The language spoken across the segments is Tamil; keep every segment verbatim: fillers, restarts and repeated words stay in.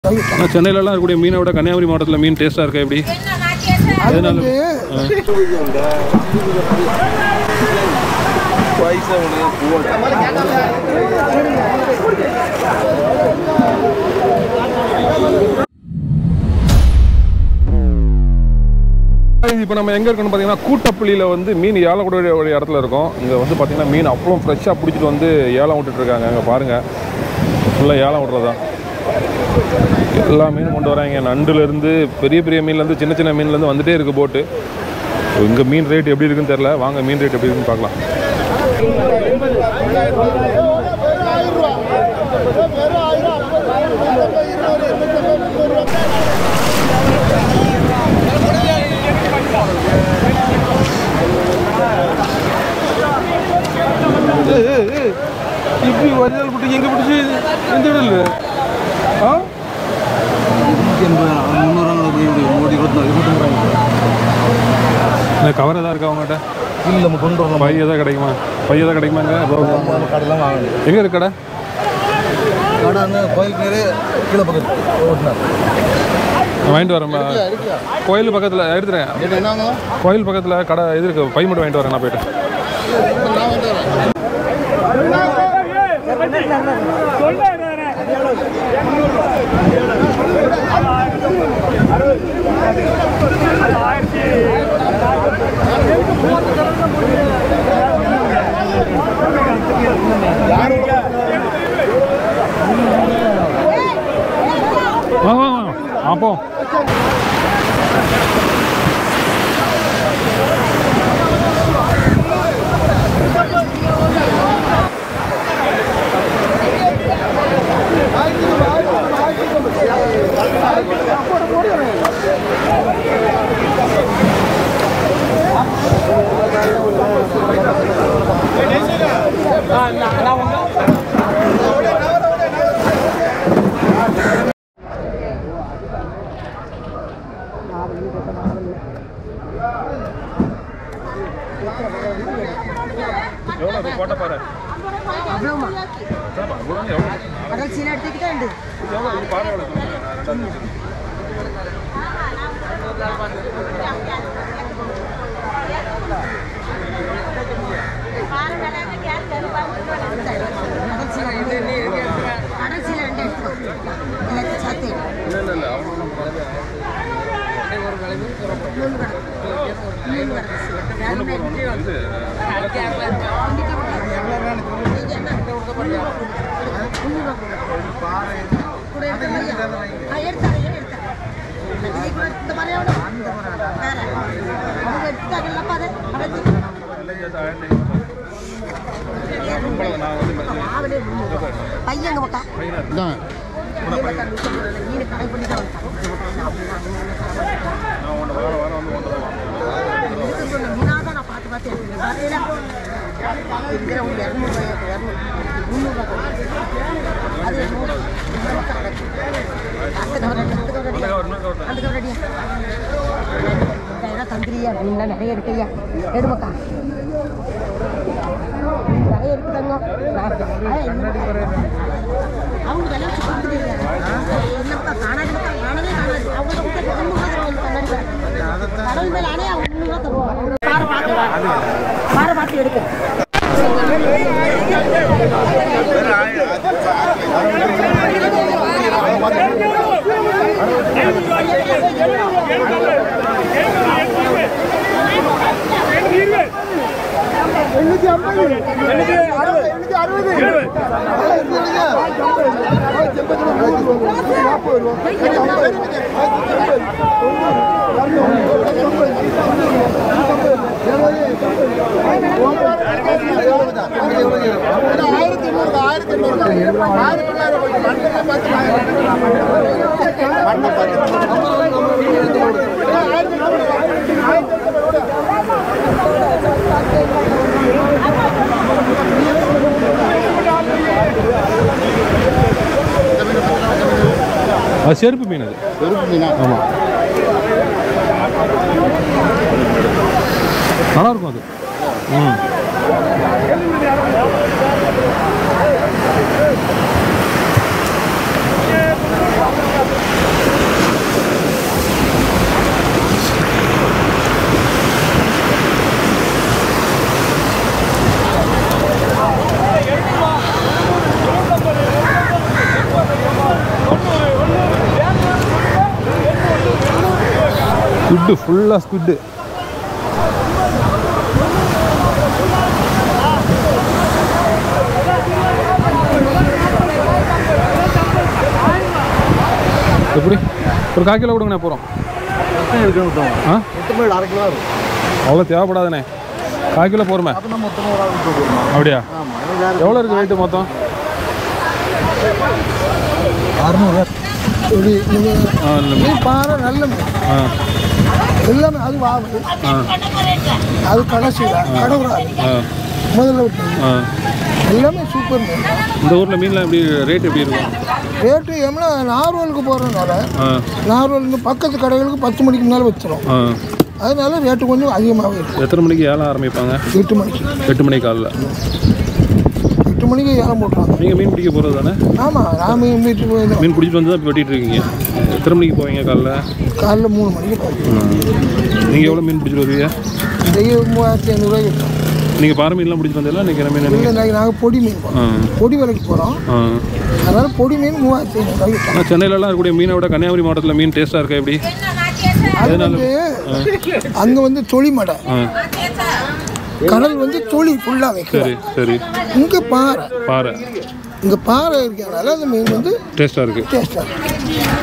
சென்னையிலலாம் இருக்கக்கூடிய மீனை விட கன்னியாகுமரி மாவட்டத்தில் மீன் டேஸ்ட்டாக இருக்கா எப்படி? அதனால இப்போ நம்ம எங்கே இருக்கோம்னு பார்த்தீங்கன்னா கூட்டப்பள்ளியில் வந்து மீன் ஏலம் விட ஒரு இடத்துல இருக்கோம். இங்கே வந்து பார்த்தீங்கன்னா மீன் அவ்வளோ ஃப்ரெஷ்ஷாக பிடிச்சிட்டு வந்து ஏலம் விட்டுட்ருக்காங்க. அங்கே பாருங்கள், ஃபுல்லாக ஏலம் விட்றதான் எல்லா மீனும் கொண்டு வராங்க. நண்டுலேருந்து பெரிய பெரிய மீன்லேருந்து சின்ன சின்ன மீன்லேருந்து வந்துகிட்டே இருக்குது போட்டு. இங்கே மீன் ரேட் எப்படி இருக்குன்னு தெரில. வாங்க மீன் ரேட் எப்படி இருக்குன்னு பார்க்கலாம். இப்படி வரியால் பிடிச்சி எங்கே பிடிச்சி எந்த இடத்துல ஆ கவர் எதாவது இருக்கா அவங்ககிட்ட? இல்லை, நம்ம கொண்டு வரலாம். பை எதாவது கிடைக்குமா? பை எதாவது கிடைக்குமாங்க? கடைலாம் வாங்க. எங்கே இருக்கு கடை? கடை கோயில் பேர் கீழே பக்கத்தில் வாங்கிட்டு வரேன். கோயில் பக்கத்தில் எடுத்துறேன். கோயில் பக்கத்தில் கடை இது இருக்கு. பை மட்டும் வாங்கிட்டு வரேன். நான் போயிட்டு வாங்க வாங்க அப்போ போட்ட பாரு. பையங்க மக்கா மீனாதான் நான் பார்த்து பார்த்தேன். தந்திரியா மீன்லாம் நிறைய இருக்குய்யா. எடுமக்கா நிறைய இருக்குதாங்க. அவங்க விளையாட்டு கொடுத்துருங்க. என்னப்பா காணாது காணவே காணாது. அவங்க கடவுள் மேலே ஆனே அவங்க முன்னூறுவா தருவாங்க. பாறை பார்த்து பாறை பார்த்து எடுக்க எண்ணூத்தி ஐம்பது எண்ணூத்தி அறுபது எண்ணூத்தி அறுபது ஆயிரத்தி எண்ணூறு ஆயிரத்தி எண்ணூறு ஆயிரத்தி அது செருப்பு மீன். அது செருப்பு மீனா? ஆமாம், நல்லாயிருக்கும் அது. ம் ஸ்குட்டு ஃபுல்லாக ஸ்குட்டு. எப்படி ஒரு கால் கிலோ கொடுங்கண்ணே போகிறோம். ஆ அவ்வளோ தேவைப்படாதுண்ணே. கால் கிலோ போகிறோமே. அப்படியா? எவ்வளோ இருக்குது ரேட்டு மொத்தம்? அறுநூறு. பாறை நல்ல எல்லாமே அது வாங்க அது கடைசி கடவுள் முதல்ல விட்டு எல்லாமே சூப்பர் மீன். இந்த ஊரில் மீன்லாம் எப்படி ரேட் எப்படி இருக்கும்? ரேட்டு ஏன்னா நார்வலுக்கு போகிறதுனால நார்வலுக்கு பக்கத்து கடைகளுக்கு பத்து மணிக்கு முன்னால் வச்சிடும். அதனால ரேட்டு கொஞ்சம் அதிகமாகவே இருக்கும். எத்தனை மணிக்கு ஏலம் ஆரம்பிப்பாங்க? எட்டு மணிக்கு. எட்டு மணிக்கு காலைல எட்டு மணிக்கு ஏலம் போட்டுறாங்க. நீங்கள் மீன் பிடிக்க போகிறது தானே? ஆமாம், நான் மீன் பிடிச்சி போய் மீன் பிடிச்சி வந்து தான் இப்போ வெட்டிகிட்டு இருக்கீங்க. எத்தனை மணிக்கு போவீங்க காலைல? காலைல மூணு மணிக்கு போவீங்க. நீங்கள் எவ்வளோ மீன் பிடிச்சிட்டு வருவீங்க? இன்றைக்கு மூவாயிரத்தி ஐநூறுரூவாய்க்கு இருக்கும். நீங்கள் பாறை மீன்லாம் பிடிச்சிட்டு வந்தீங்களா? இன்றைக்கி என்ன மீன்? இல்லை, நாங்கள் பொடி மீன் போகிறோம். பொடி விலைக்கு போகிறோம். அதனால் பொடி மீன் மூவாயிரத்தி ஐநூறுரூவாய்க்கு. ஆனால் சென்னையிலலாம் இருக்கக்கூடிய மீனை விட கன்னியாகுமரி மாவட்டத்தில் மீன் டேஸ்ட்டாக இருக்கா எப்படி? அது வந்து அங்கே வந்து தொழிமடை கடல் வந்து தொழி ஃபுல்லாக வைக்கும். சரி சரி. இங்கே பாறை பாறை இங்கே பாறை இருக்கிறதுனால அந்த மீன் வந்து டேஸ்ட்டாக இருக்குது. டேஸ்ட்டாக இருக்குது.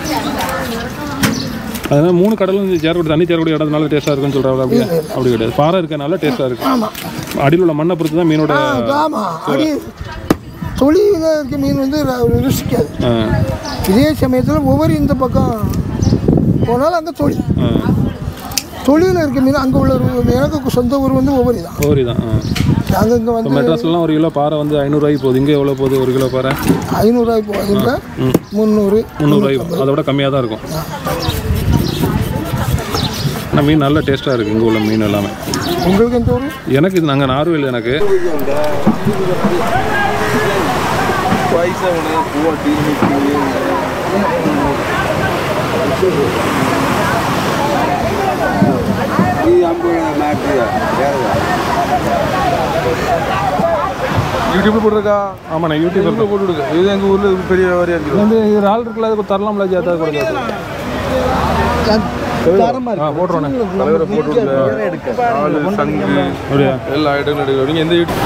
அதனால் மூணு கடலும் சேரக்கூடிய தண்ணி சேரக்கூடிய இடத்துனால டேஸ்ட்டாக இருக்குன்னு சொல்கிறாங்க. அப்படியே அப்படி கிடையாது. பாறை இருக்கிறதுனால டேஸ்ட்டாக இருக்குது. ஆமாம், அடியில் உள்ள மண்ணை பொறுத்து தான் மீனோட. ஆமாம், அடி தொழில் இருக்க மீன் வந்து ருசிக்காது. இதே சமயத்தில் ஒவ்வொரு இந்த பக்கம் போனாலும் அங்கே தொழில் தொழிலில் இருக்க மீன் அங்கே உள்ள எனக்கு சொந்த ஊர் வந்து ஒவ்வொரு தான். ஒவ்வொரு தான். நாங்கள் இங்கே வந்து மெட்ராஸ்லாம் ஒரு கிலோ பாறை வந்து ஐநூறுரூவாய்க்கு போகுது. இங்கே எவ்வளோ போகுது ஒரு கிலோ பாறை? ஐநூறுரூவாய்க்கு போகுதுங்க. முந்நூறு முந்நூறுரூவாய்க்கு அதை விட கம்மியாக தான் இருக்கும். ஆனால் மீன் நல்ல டேஸ்ட்டாக இருக்குது இங்கே உள்ள மீன் எல்லாமே. உங்களுக்கு எந்த ஊர்? எனக்கு இது நாங்கள் நார்வேல். எனக்கு யூடியூப்ல போட்டுருக்கா? ஆமாண்ணா, யூடியூப்ல போட்டுருக்க. இது எங்கள் ஊரில் பெரிய வியாபாரியாக இருக்குது. வந்து இது ஆள் இருக்குல்ல, அதுக்கு தரலாம்ல ஜாத்தா கொடுக்காது. ஆ போட்டுருவோண்ணே. தலைவரை போட்டு ஆளு சங்கு அப்படியா? எல்லா ஐட்டங்களும் எடுக்க. நீங்கள் எந்த யூடியூப்